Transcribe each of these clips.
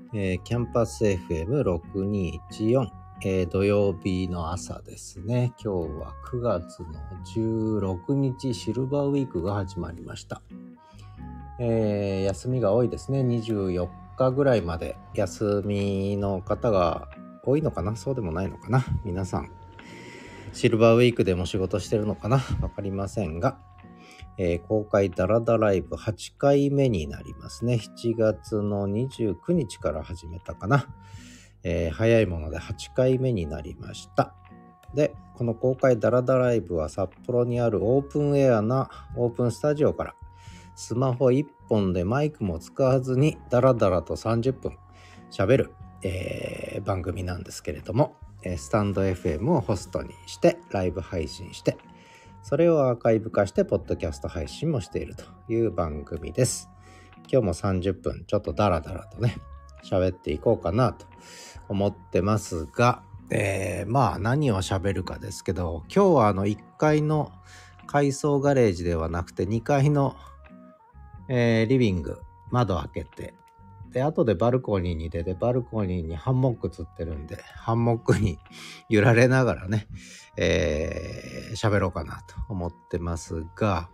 キャンパス FM6214、土曜日の朝ですね。今日は9月の16日シルバーウィークが始まりました。休みが多いですね。24日ぐらいまで休みの方が多いのかな、そうでもないのかな。皆さんシルバーウィークでも仕事してるのかな、わかりませんが、公開ダラダライブ8回目になりますね。7月の29日から始めたかな。早いもので8回目になりました。で、この公開ダラダライブは札幌にあるオープンエアなオープンスタジオからスマホ1本でマイクも使わずにダラダラと30分喋る、番組なんですけれども、スタンド FM をホストにしてライブ配信して、それをアーカイブ化してポッドキャスト配信もしているという番組です。今日も30分ちょっとダラダラとね喋っていこうかなと思ってますが、まあ何を喋るかですけど、今日は1階の改装ガレージではなくて2階の、リビング窓開けて、で後でバルコニーに出て、バルコニーにハンモックつってるんで、ハンモックに揺られながらね喋ろうかなと思ってますが、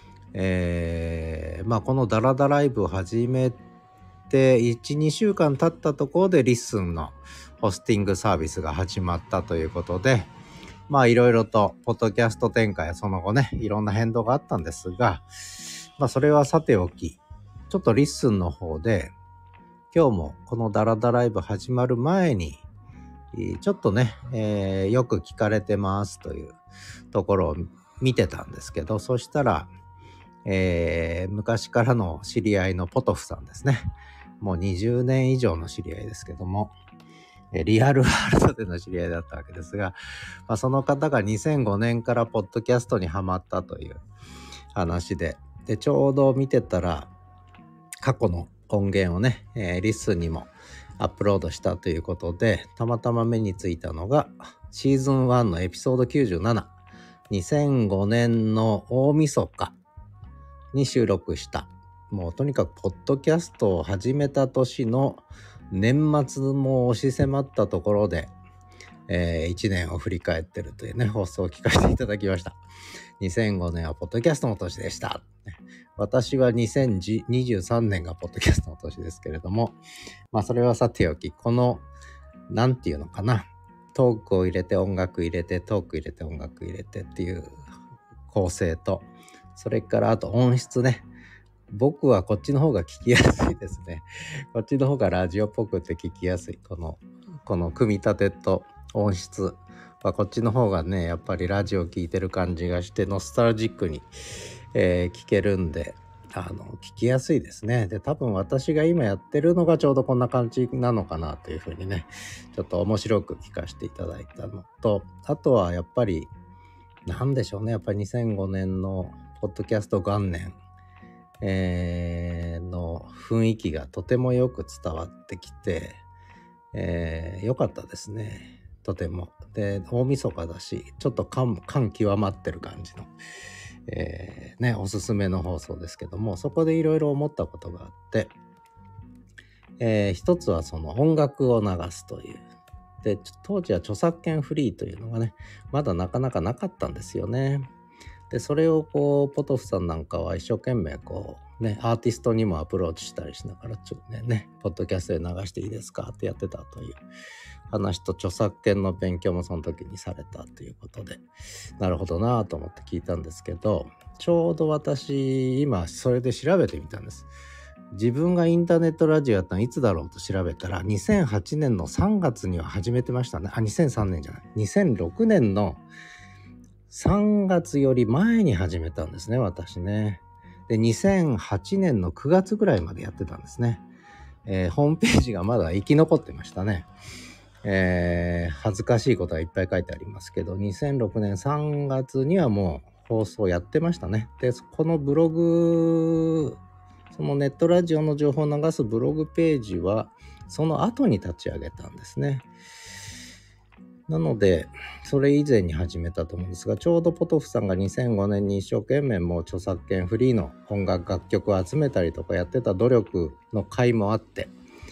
まあこのダラダライブを始めて 1,2 週間経ったところでリッスンのホスティングサービスが始まったということで、まあいろいろとポッドキャスト展開やその後ねいろんな変動があったんですが、まあそれはさておき、ちょっとリッスンの方で今日もこのダラダライブ始まる前にちょっとね、よく聞かれてますというところを見てたんですけど、そしたら、昔からの知り合いのポトフさんですね。もう20年以上の知り合いですけども、リアルワールドでの知り合いだったわけですが、まあ、その方が2005年からポッドキャストにハマったという話で、ちょうど見てたら過去の音源をね、リスンにもアップロードしたということで、たまたま目についたのがシーズン1のエピソード97、2005年の大晦日に収録した、もうとにかくポッドキャストを始めた年の年末も押し迫ったところで、1年を振り返ってるというね放送を聞かせていただきました。2005年はポッドキャストの年でした。私は2023年がポッドキャストの年ですけれども、まあそれはさておき、このなんていうのかな、トークを入れて音楽入れてトーク入れて音楽入れてっていう構成と、それからあと音質ね、僕はこっちの方が聞きやすいですね。こっちの方がラジオっぽくて聞きやすい。この組み立てと音質はこっちの方がねやっぱりラジオ聞いてる感じがしてノスタルジックに、聞けるんで聞きやすいですね。で多分私が今やってるのがちょうどこんな感じなのかなというふうにね、ちょっと面白く聞かせていただいたのと、あとはやっぱりなんでしょうね、やっぱり2005年のポッドキャスト元年、の雰囲気がとてもよく伝わってきて、よかったですね、とても。で大晦日だしちょっと感極まってる感じの、ね、おすすめの放送ですけども、そこでいろいろ思ったことがあって、一つはその音楽を流すという。で当時は著作権フリーというのがねまだなかなかなかったんですよね。でそれをこうポトフさんなんかは一生懸命こうねアーティストにもアプローチしたりしながらちょっとねポッドキャストで流していいですかってやってたという話と、著作権の勉強もその時にされたということで、なるほどなと思って聞いたんですけど、ちょうど私今それで調べてみたんです。自分がインターネットラジオやったのいつだろうと調べたら2008年の3月には始めてましたね。2003年じゃない、2006年の3月より前に始めたんですね、私ね。で2008年の9月ぐらいまでやってたんですね。ホームページがまだ生き残ってましたね。恥ずかしいことがいっぱい書いてありますけど、2006年3月にはもう放送やってましたね。でこのブログ、そのネットラジオの情報を流すブログページはその後に立ち上げたんですね。なのでそれ以前に始めたと思うんですが、ちょうどポトフさんが2005年に一生懸命もう著作権フリーの音楽楽曲を集めたりとかやってた努力の甲斐もあって、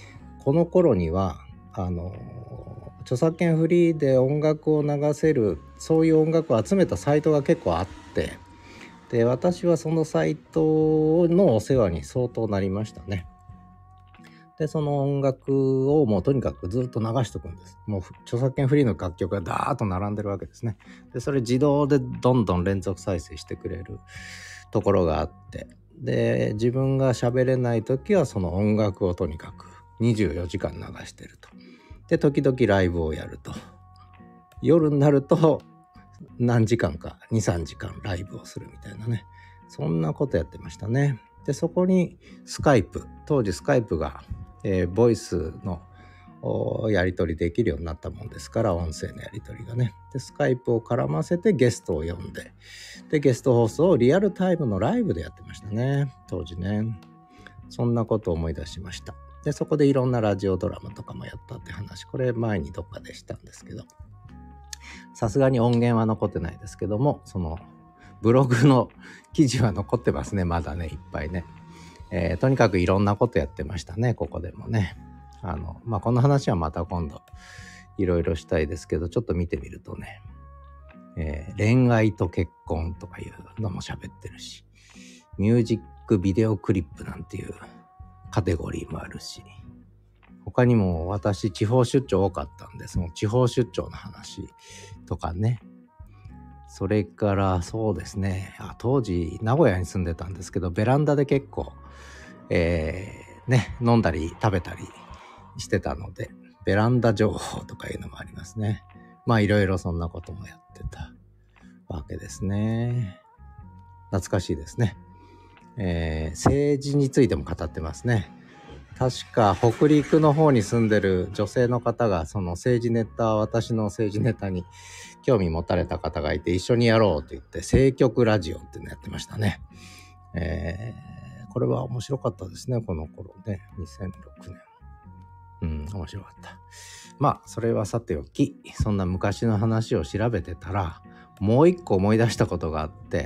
この頃には著作権フリーで音楽を流せる、そういう音楽を集めたサイトが結構あって、で私はそのサイトのお世話に相当なりましたね。でその音楽をもうとにかくずっと流しとくんです。もう著作権フリーの楽曲がダーッと並んでるわけですね。でそれ自動でどんどん連続再生してくれるところがあって、で自分が喋れない時はその音楽をとにかく24時間流してると。で時々ライブをやると。夜になると何時間か 2,3 時間ライブをするみたいなね、そんなことやってましたね。でそこにスカイプ、当時スカイプが、ボイスのやり取りできるようになったもんですから、音声のやり取りがね。でスカイプを絡ませてゲストを呼んで、でゲスト放送をリアルタイムのライブでやってましたね、当時ね。そんなことを思い出しました。でそこでいろんなラジオドラマとかもやったって話、これ前にどっかでしたんですけど、さすがに音源は残ってないですけども、そのブログの記事は残ってますね、まだね、いっぱいね。とにかくいろんなことやってましたね、ここでもね。この話はまた今度いろいろしたいですけど、ちょっと見てみるとね、恋愛と結婚とかいうのも喋ってるし、ミュージックビデオクリップなんていうカテゴリーもあるし、他にも私地方出張多かったんで、その地方出張の話とかね、それからそうですね、当時名古屋に住んでたんですけど、ベランダで結構飲んだり食べたりしてたので、ベランダ情報とかいうのもありますね。いろいろそんなこともやってたわけですね。懐かしいですね。政治についても語ってますね。確か北陸の方に住んでる女性の方が、その政治ネタ、私の政治ネタに興味持たれた方がいて、一緒にやろうって言って政局ラジオっていうのやってましたね。これは面白かったですね、この頃ね、2006年。面白かった。それはさておき、そんな昔の話を調べてたら、もう一個思い出したことがあって、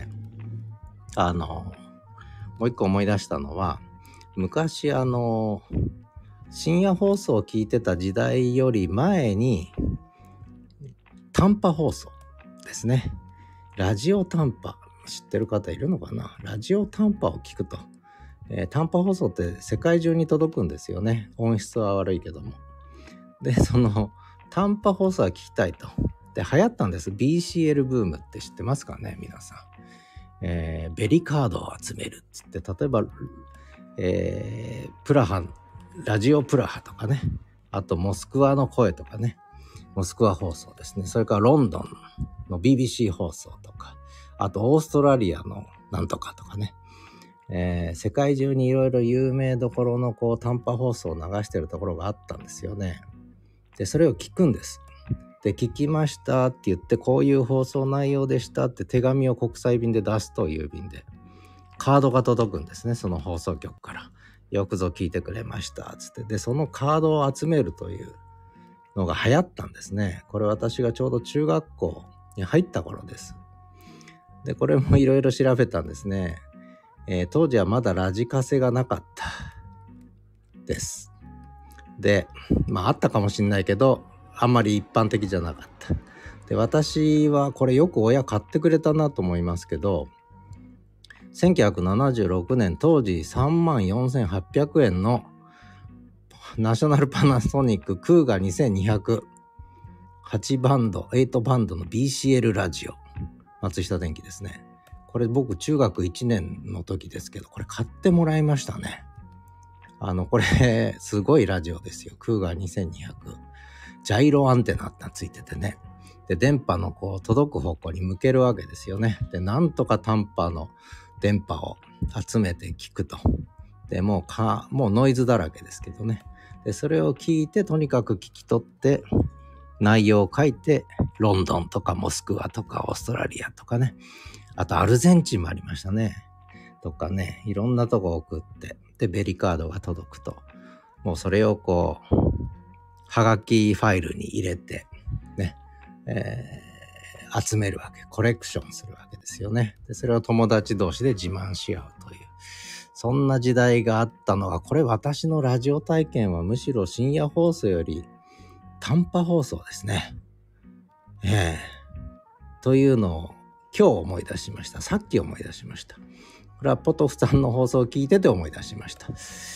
もう一個思い出したのは、昔深夜放送を聞いてた時代より前に短波放送ですね。ラジオ短波、知ってる方いるのかな。ラジオ短波を聞くと、短波放送って世界中に届くんですよね。音質は悪いけども。でその短波放送は聞きたいと。で流行ったんです。 BCL ブームって知ってますかね、皆さん。ベリカードを集めるっつって、例えばプラハ、ラジオプラハとかね、あとモスクワの声とかね、モスクワ放送ですね。それからロンドンの BBC 放送とか、あとオーストラリアのなんとかとかね、世界中にいろいろ有名どころの短波放送を流してるところがあったんですよね。でそれを聞くんです。で聞きましたって言って、こういう放送内容でしたって手紙を国際便で出すと、郵便でカードが届くんですね、その放送局から。よくぞ聞いてくれましたつって。でそのカードを集めるというのが流行ったんですね。これ私がちょうど中学校に入った頃です。でこれもいろいろ調べたんですね。当時はまだラジカセがなかったです。であったかもしれないけど、あんまり一般的じゃなかった。で私はこれよく親買ってくれたなと思いますけど、1976年当時34,800円のナショナルパナソニッククーガ2200 8バンド8バンドの BCL ラジオ、松下電器ですね。これ僕中学1年の時ですけど、これ買ってもらいましたね。これすごいラジオですよ。クーガー2200、ジャイロアンテナってついててね。で電波の届く方向に向けるわけですよね。でなんとか短波の電波を集めて聞くと。でもうノイズだらけですけどね。でそれを聞いて、とにかく聞き取って内容を書いて、ロンドンとかモスクワとかオーストラリアとかね、あとアルゼンチンもありましたねとかね、いろんなとこ送って、でベリカードが届くと、もうそれをはがきファイルに入れてね、集めるわけ、コレクションするわけですよね。でそれを友達同士で自慢し合うという、 そんな時代があったのが、これ私のラジオ体験はむしろ深夜放送より短波放送ですね。というのを今日思い出しました。さっき思い出しました。これはポトフさんの放送を聞いてて思い出しました。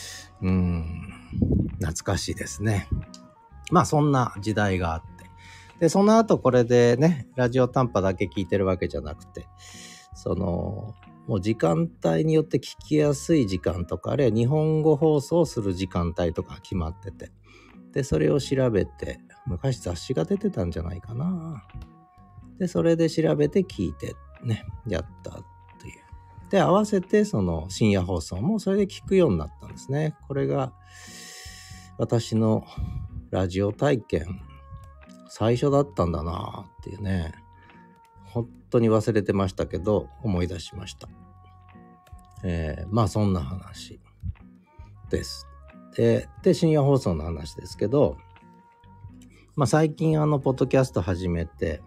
懐かしいですね。まあそんな時代があって。で、その後これでね、ラジオ短波だけ聞いてるわけじゃなくて、もう時間帯によって聞きやすい時間とか、あるいは日本語放送する時間帯とか決まってて、で、それを調べて、昔雑誌が出てたんじゃないかな。で、それで調べて聞いてね、やったという。で、合わせてその深夜放送もそれで聞くようになったんですね。これが私のラジオ体験最初だったんだなっていうね。本当に忘れてましたけど思い出しました。まあそんな話です。で深夜放送の話ですけど、まあ最近ポッドキャスト始めて、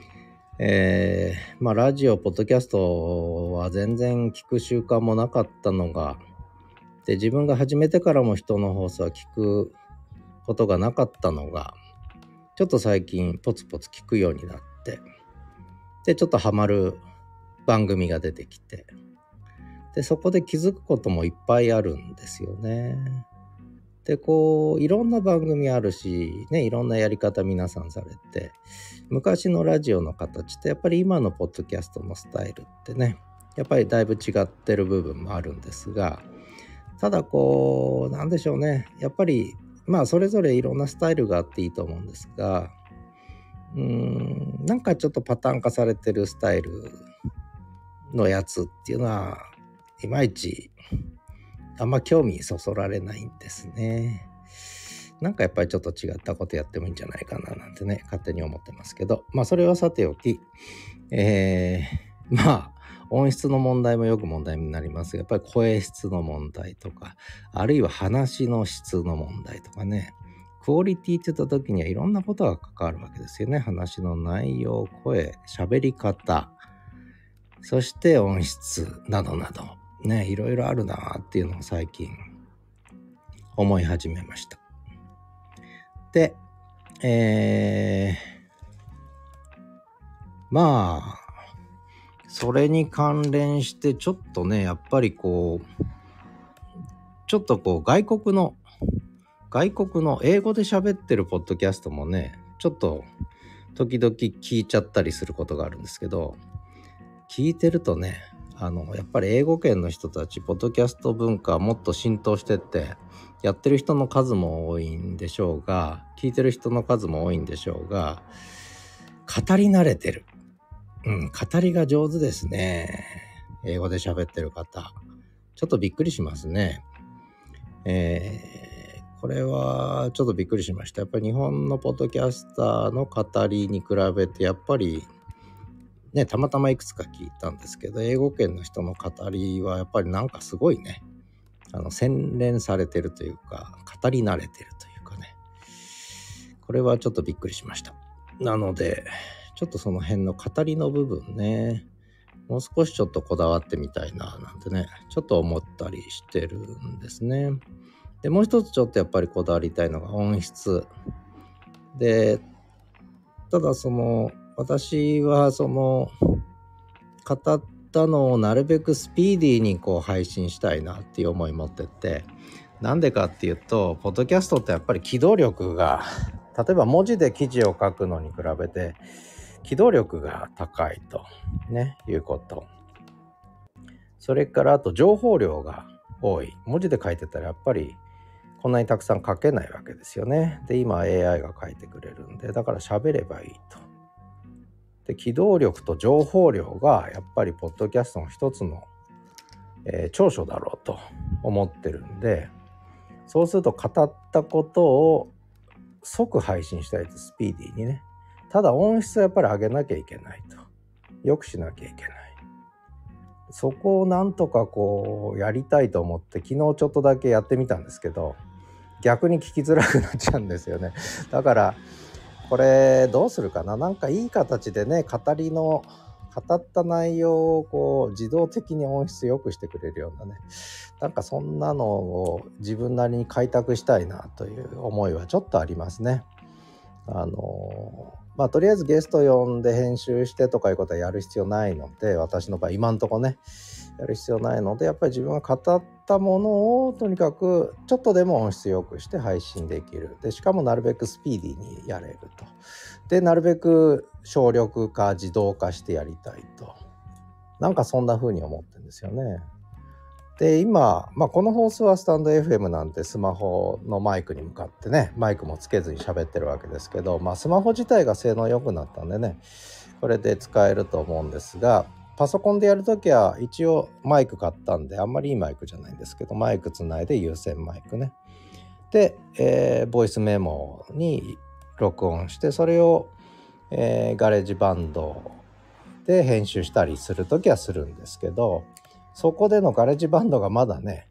まあラジオポッドキャストは全然聞く習慣もなかったのが、で自分が始めてからも人の放送は聞くことがなかったのが、ちょっと最近ポツポツ聞くようになって、でちょっとハマる番組が出てきて、でそこで気づくこともいっぱいあるんですよね。でこういろんな番組あるしね、いろんなやり方皆さんされて、昔のラジオの形とやっぱり今のポッドキャストのスタイルってね、やっぱりだいぶ違ってる部分もあるんですが、ただこうなんでしょうね、やっぱりまあそれぞれいろんなスタイルがあっていいと思うんですが、なんかちょっとパターン化されてるスタイルのやつっていうのはいまいちあんま興味そそられないんですね。なんかやっぱりちょっと違ったことやってもいいんじゃないかななんてね、勝手に思ってますけど、まあそれはさておき、まあ音質の問題もよく問題になりますが、やっぱり声質の問題とか、あるいは話の質の問題とかね、クオリティって言った時にはいろんなことが関わるわけですよね。話の内容、声、喋り方、そして音質などなどね、いろいろあるなっていうのを最近思い始めました。で、まあそれに関連してちょっとね、やっぱりこうちょっとこう外国の英語で喋ってるポッドキャストもね、ちょっと時々聞いちゃったりすることがあるんですけど、聞いてるとね、やっぱり英語圏の人たちポッドキャスト文化はもっと浸透してって、やってる人の数も多いんでしょうが、聞いてる人の数も多いんでしょうが、語り慣れてる、語りが上手ですね。英語で喋ってる方、ちょっとびっくりしますね。これはちょっとびっくりしました。やっぱり日本のポッドキャスターの語りに比べて、やっぱりね、たまたまいくつか聞いたんですけど、英語圏の人の語りはやっぱりなんかすごいね、洗練されてるというか、語り慣れてるというかね、これはちょっとびっくりしました。なのでちょっとその辺の語りの部分ね、もう少しちょっとこだわってみたいななんてね、ちょっと思ったりしてるんですね。でもう一つちょっとやっぱりこだわりたいのが音質で、ただ私は語ったのをなるべくスピーディーにこう配信したいなっていう思い持ってて、なんでかっていうと、ポッドキャストってやっぱり機動力が、例えば文字で記事を書くのに比べて機動力が高いとね、いうこと。それからあと情報量が多い。文字で書いてたらやっぱりこんなにたくさん書けないわけですよね。で、今 AI が書いてくれるんで、だから喋ればいいと。で、機動力と情報量がやっぱりポッドキャストの一つの、長所だろうと思ってるんで、そうすると語ったことを即配信したいと、スピーディーにね。ただ音質はやっぱり上げなきゃいけないと。よくしなきゃいけない。そこをなんとかこうやりたいと思って昨日ちょっとだけやってみたんですけど、逆に聞きづらくなっちゃうんですよね。だからこれどうするかな、なんかいい形でね、語りの語った内容をこう自動的に音質良くしてくれるようなね、なんかそんなのを自分なりに開拓したいなという思いはちょっとありますね。とりあえずゲスト呼んで編集してとかいうことはやる必要ないので、私の場合今んとこねやる必要ないので、やっぱり自分が語ったものをとにかくちょっとでも音質良くして配信できる。でしかもなるべくスピーディーにやれると。でなるべく省力化自動化してやりたいと、なんかそんな風に思ってるんですよね。で今、この放送はスタンド FM なんてスマホのマイクに向かってね、マイクもつけずに喋ってるわけですけど、スマホ自体が性能良くなったんでね、これで使えると思うんですが、パソコンでやるときは一応マイク買ったんで、あんまりいいマイクじゃないんですけど、マイクつないで有線マイクね。で、ボイスメモに録音して、それを、ガレージバンドで編集したりするときはするんですけど、そこでのガレージバンドがまだね、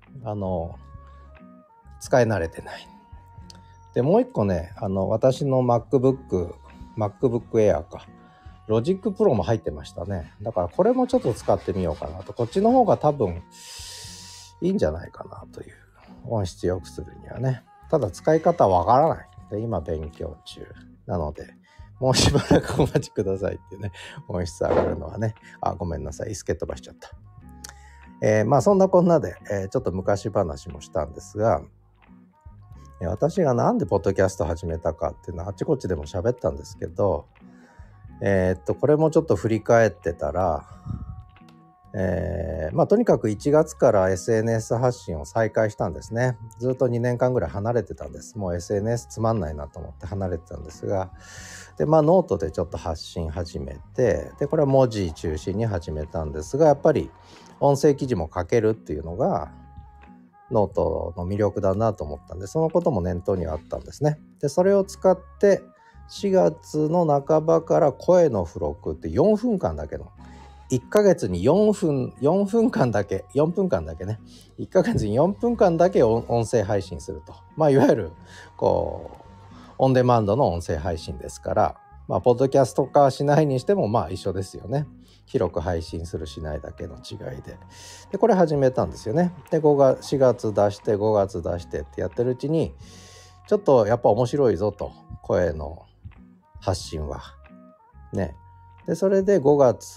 使い慣れてない。でもう一個ね、私の MacBook Air か、ロジックプロも入ってましたね。だからこれもちょっと使ってみようかなと。こっちの方が多分いいんじゃないかなという、音質良くするにはね。ただ使い方わからないで今勉強中なので、もうしばらくお待ちくださいってね、音質上がるのはね。ごめんなさい、椅子蹴飛ばしちゃった。そんなこんなで、ちょっと昔話もしたんですが、私がなんでポッドキャスト始めたかっていうのはあちこちでも喋ったんですけど、これもちょっと振り返ってたら、とにかく1月から SNS 発信を再開したんですね。ずっと2年間ぐらい離れてたんです。もう SNS つまんないなと思って離れてたんですが、でノートでちょっと発信始めて、でこれは文字中心に始めたんですが、やっぱり音声記事も書けるっていうのがノートの魅力だなと思ったんで、そのことも念頭にあったんですね。でそれを使って4月の半ばから声の付録って4分間だけの、1ヶ月に4分間だけね、1ヶ月に4分間だけ音声配信すると。いわゆるこうオンデマンドの音声配信ですから、ポッドキャスト化しないにしても一緒ですよね。広く配信するしないだけの違いで、これ始めたんですよね。で4月出して5月出してってやってるうちに、ちょっとやっぱ面白いぞと、声の発信はね。でそれで5月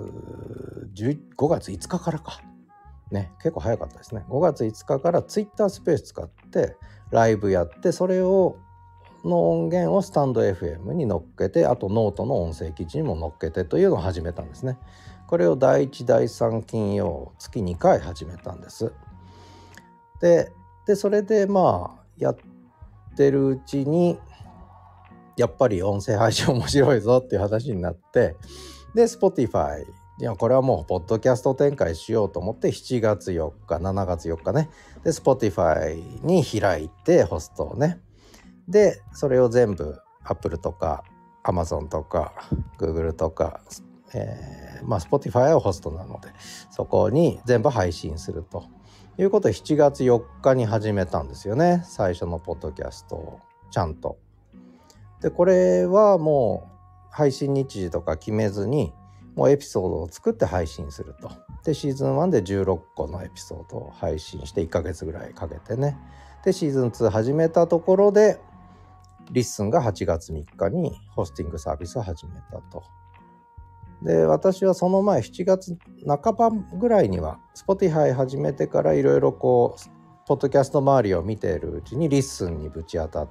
5日からかね、結構早かったですね。5月5日からツイッタースペース使ってライブやって、それをの音源をスタンド FM に乗っけて、あとノートの音声記事にも乗っけてというのを始めたんですね。これを第1第3金曜月2回始めたんです。でそれでやってるうちに、やっぱり音声配信面白いぞっていう話になって、で Spotify、 これはもうポッドキャスト展開しようと思って7月4日7月4日ね、で Spotify に開いてホストをね、でそれを全部 Apple とか Amazon とか Google とか、Spotify はホストなのでそこに全部配信するということで、7月4日に始めたんですよね、最初のポッドキャストをちゃんと。でこれはもう配信日時とか決めずに、もうエピソードを作って配信すると。でシーズン1で16個のエピソードを配信して1ヶ月ぐらいかけてね、でシーズン2始めたところでリッスンが8月3日にホスティングサービスを始めたと。で私はその前7月半ばぐらいには Spotify 始めてからいろいろこうポッドキャスト周りを見ているうちにリッスンにぶち当たって、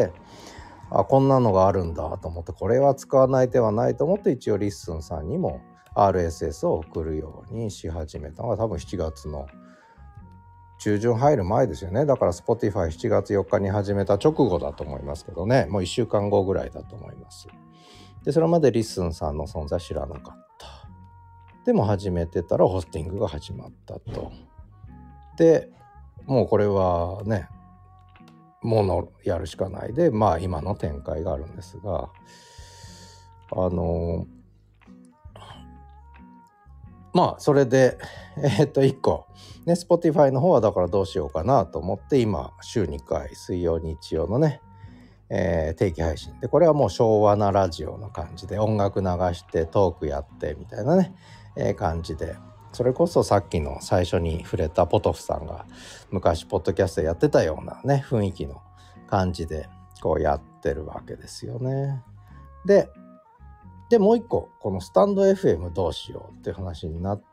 こんなのがあるんだと思って、これは使わない手はないと思って、一応リッスンさんにも RSS を送るようにし始めたのが多分7月の中旬入る前ですよね。だから Spotify 7月4日に始めた直後だと思いますけどね、もう1週間後ぐらいだと思います。でそれまでリッスンさんの存在知らなかった。でも始めてたらホスティングが始まったと。でもうこれはね、ものやるしかないで、今の展開があるんですが、それで1個ね、Spotify の方はだからどうしようかなと思って、今週2回水曜日曜のね定期配信で、これはもう昭和なラジオの感じで音楽流してトークやってみたいなね、感じで、それこそさっきの最初に触れたポトフさんが昔ポッドキャストやってたようなね雰囲気の感じでこうやってるわけですよね。でもう一個このスタンド FM どうしようっていう話になって、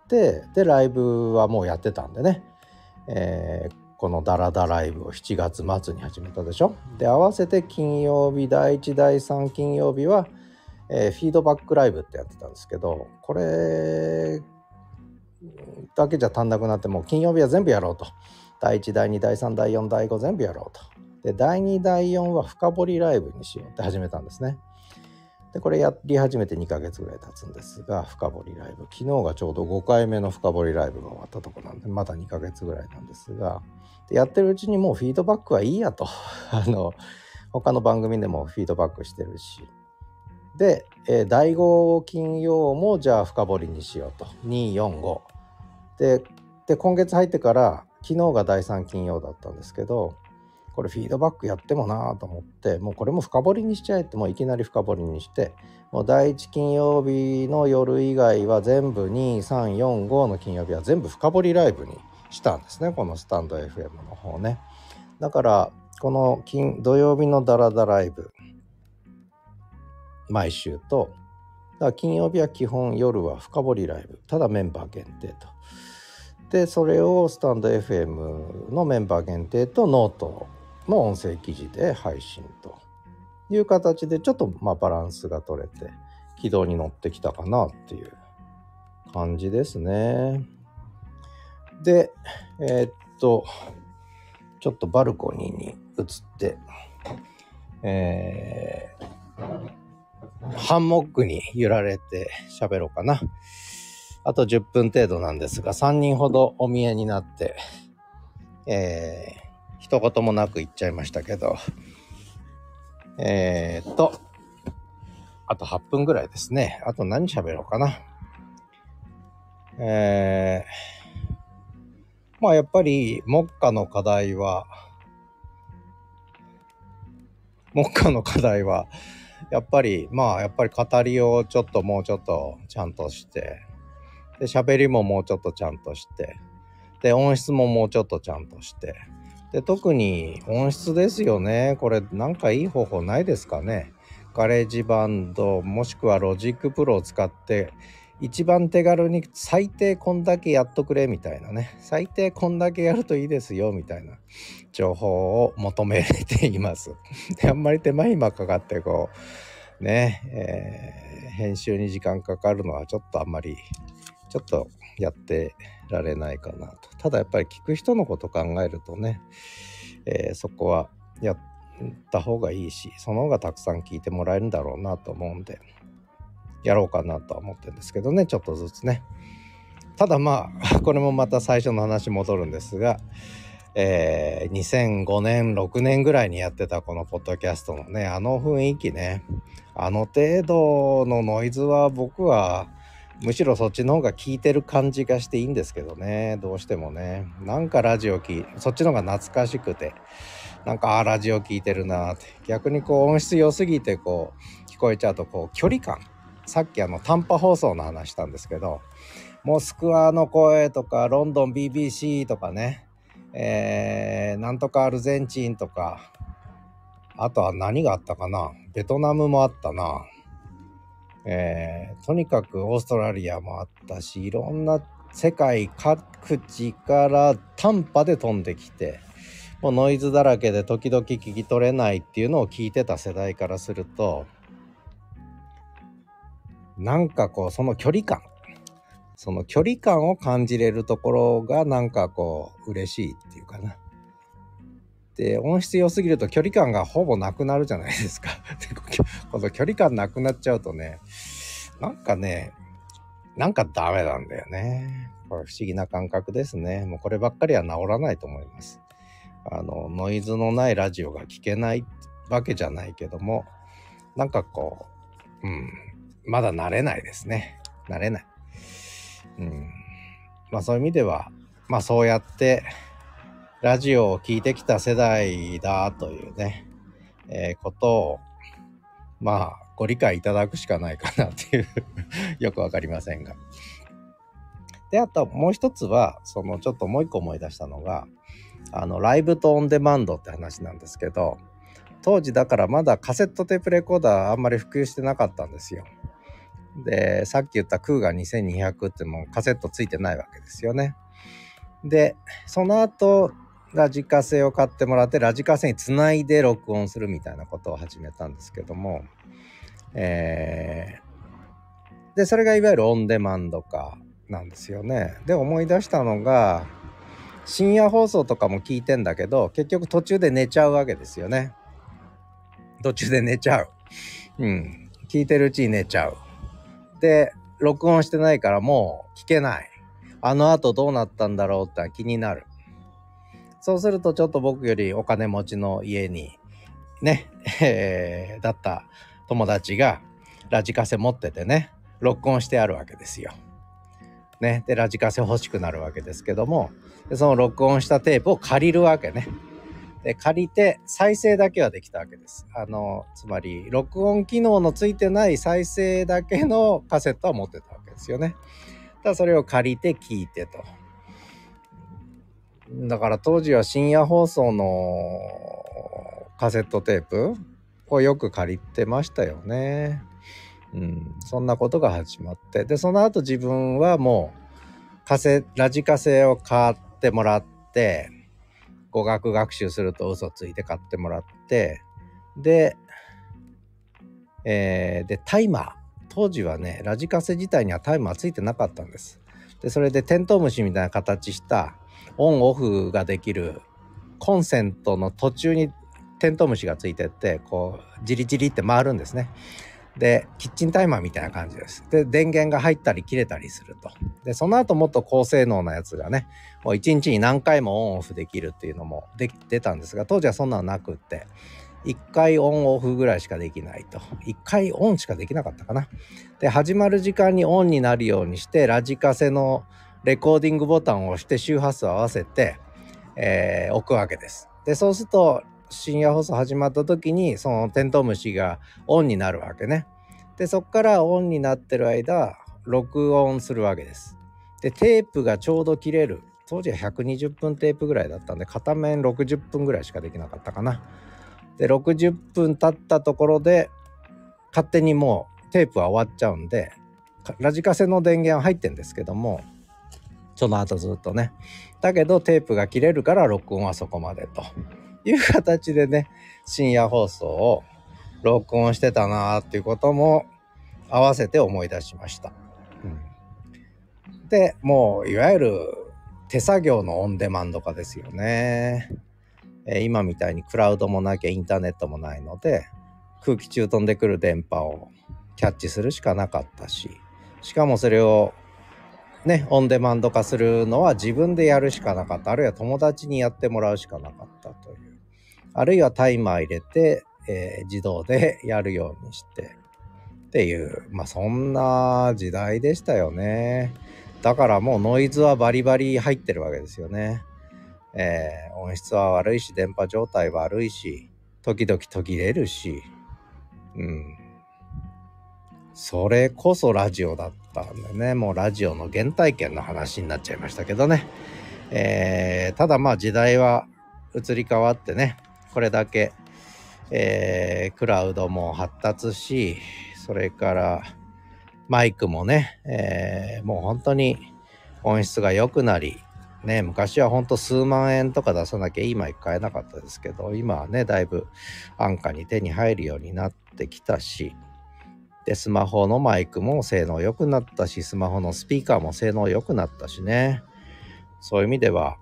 でライブはもうやってたんでね、このダラダライブを7月末に始めたでしょ。で合わせて金曜日第1第3金曜日は、フィードバックライブってやってたんですけど、これだけじゃ足んなくなって、もう金曜日は全部やろうと。第1第2第3第4第5全部やろうと。で第2第4は深掘りライブにしようって始めたんですね。でこれやり始めて2ヶ月ぐらい経つんですが、深掘りライブ、昨日がちょうど5回目の深掘りライブが終わったとこなんで、まだ2ヶ月ぐらいなんですが、でやってるうちにもうフィードバックはいいやと他の番組でもフィードバックしてるし、で、第5金曜もじゃあ深掘りにしようと。245で今月入ってから昨日が第3金曜だったんですけど、これフィードバックやってもなと思って、もうこれも深掘りにしちゃえって、もういきなり深掘りにして、もう第1金曜日の夜以外は全部2、3、4、5の金曜日は全部深掘りライブにしたんですね、このスタンド FM の方ね。だからこの土曜日のダラダライブ毎週と、だから金曜日は基本夜は深掘りライブ、ただメンバー限定と。でそれをスタンド FM のメンバー限定とノートの音声記事で配信という形で、ちょっとバランスが取れて軌道に乗ってきたかなっていう感じですね。でちょっとバルコニーに移って、ハンモックに揺られて喋ろうかな。あと10分程度なんですが、3人ほどお見えになって、一言もなく言っちゃいましたけど、あと8分ぐらいですね。あと何喋ろうかな。やっぱり目下の課題はやっぱり語りをもうちょっとちゃんとして、で喋りももうちょっとちゃんとして、で音質ももうちょっとちゃんとして、で特に音質ですよね。これなんかいい方法ないですかね。ガレージバンドもしくはロジックプロを使って一番手軽に最低こんだけやっとくれみたいなね、最低こんだけやるといいですよみたいな情報を求めています。であんまり手間暇かかってこうね、編集に時間かかるのはちょっとあんまりちょっとやってられないかなと。ただやっぱり聞く人のこと考えるとね、そこはやった方がいいし、その方がたくさん聞いてもらえるんだろうなと思うんでやろうかなとは思ってるんですけどね、ちょっとずつね。ただこれもまた最初の話戻るんですが、2005年6年ぐらいにやってたこのポッドキャストのね、あの雰囲気ね、あの程度のノイズは僕はむしろそっちの方が聞いてる感じがしていいんですけどね、どうしてもね、なんかラジオそっちの方が懐かしくて、なんかラジオ聞いてるなって、逆にこう音質良すぎてこう聞こえちゃうとこう距離感、さっき短波放送の話したんですけど、モスクワの声とかロンドン BBC とかね、なんとかアルゼンチンとか、あとは何があったかな、ベトナムもあったな、とにかくオーストラリアもあったし、いろんな世界各地から短波で飛んできて、もうノイズだらけで時々聞き取れないっていうのを聞いてた世代からすると、なんかこうその距離感を感じれるところがなんかこう嬉しいっていうかな。で音質良すぎると距離感がほぼなくなるじゃないですか。でこの距離感なくなっちゃうとね、なんかダメなんだよね。これ不思議な感覚ですね。もうこればっかりは治らないと思います。ノイズのないラジオが聞けないわけじゃないけども、なんかこうまだ慣れないですね。慣れない。そういう意味ではそうやってラジオを聞いてきた世代だというねことをご理解いただくしかないかなっていうよくわかりませんが。で、あともう一つはちょっともう一個思い出したのがライブとオンデマンドって話なんですけど、当時だからまだカセットテープレコーダーあんまり普及してなかったんですよ。で、さっき言ったクーガ2200ってもうカセットついてないわけですよね。で、その後ラジカセを買ってもらってラジカセにつないで録音するみたいなことを始めたんですけども、でそれがいわゆるオンデマンド化なんですよね。で、思い出したのが深夜放送とかも聞いてんだけど、結局途中で寝ちゃうわけですよね。途中で寝ちゃう。聞いてるうちに寝ちゃう。で、録音してないからもう聞けない。あの後どうなったんだろうって気になる。そうするとちょっと僕よりお金持ちの家にね、だった友達がラジカセ持っててね、録音してあるわけですよ。ね、でラジカセ欲しくなるわけですけども、でその録音したテープを借りるわけね。で借りて再生だけはできたわけです。つまり録音機能のついてない再生だけのカセットは持ってたわけですよね。ただそれを借りて聞いてと。だから当時は深夜放送のカセットテープをよく借りてましたよね。そんなことが始まって、でその後自分はもうラジカセを買ってもらって、語学学習すると嘘ついて買ってもらって、でタイマー、当時はねラジカセ自体にはタイマーついてなかったんです。でそれでテントウムシみたいな形したオンオフができるコンセントの途中にテントウムシがついてって、こうジリジリって回るんですね。でキッチンタイマーみたいな感じです。で電源が入ったり切れたりすると。でその後もっと高性能なやつがね、もう1日に何回もオンオフできるっていうのも出たんですが、当時はそんなのなくって、1回オンオフぐらいしかできないと。1回オンしかできなかったかな。で始まる時間にオンになるようにしてラジカセのレコーディングボタンを押して周波数を合わせて、置くわけです。でそうすると深夜放送始まった時にそのテントウムシがオンになるわけね。でそっからオンになってる間録音するわけです。でテープがちょうど切れる、当時は120分テープぐらいだったんで片面60分ぐらいしかできなかったかな。で60分経ったところで勝手にもうテープは終わっちゃうんで、ラジカセの電源は入ってんですけども、その後ずっとね、だけどテープが切れるから録音はそこまでという形でね、深夜放送を録音してたなっていうことも合わせて思い出しました。でもういわゆる手作業のオンデマンド化ですよね。今みたいにクラウドもなきゃインターネットもないので、空気中飛んでくる電波をキャッチするしかなかったし、しかもそれをねオンデマンド化するのは自分でやるしかなかった、あるいは友達にやってもらうしかなかったという、あるいはタイマー入れて、自動でやるようにしてっていう、そんな時代でしたよね。だからもうノイズはバリバリ入ってるわけですよね。音質は悪いし、電波状態悪いし、時々途切れるし、それこそラジオだったんでね、もうラジオの原体験の話になっちゃいましたけどね。ただ時代は移り変わってね、これだけ、クラウドも発達し、それからマイクもね、もう本当に音質が良くなり、ね、昔は本当数万円とか出さなきゃいいマイク買えなかったですけど、今はねだいぶ安価に手に入るようになってきたし、でスマホのマイクも性能良くなったし、スマホのスピーカーも性能良くなったしね、そういう意味では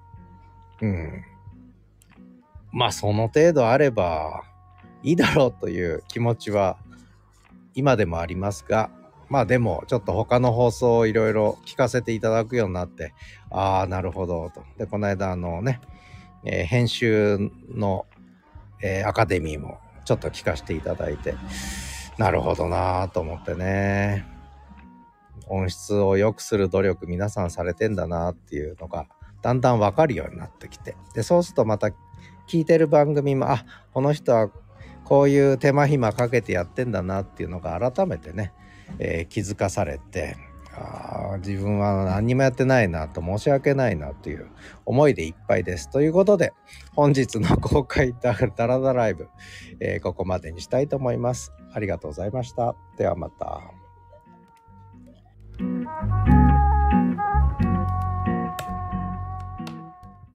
その程度あればいいだろうという気持ちは今でもありますが、でもちょっと他の放送をいろいろ聞かせていただくようになって、なるほどと。でこの間編集の、アカデミーもちょっと聞かせていただいて、なるほどなと思ってね、音質を良くする努力皆さんされてんだなっていうのがだんだん分かるようになってきて、でそうするとまた聞いてる番組もこの人はこういう手間暇かけてやってんだなっていうのが改めてね、気づかされて、自分は何にもやってないなと、申し訳ないなという思いでいっぱいです。ということで本日の公開ダラダライブ、ここまでにしたいと思います。ありがとうございました。ではまた。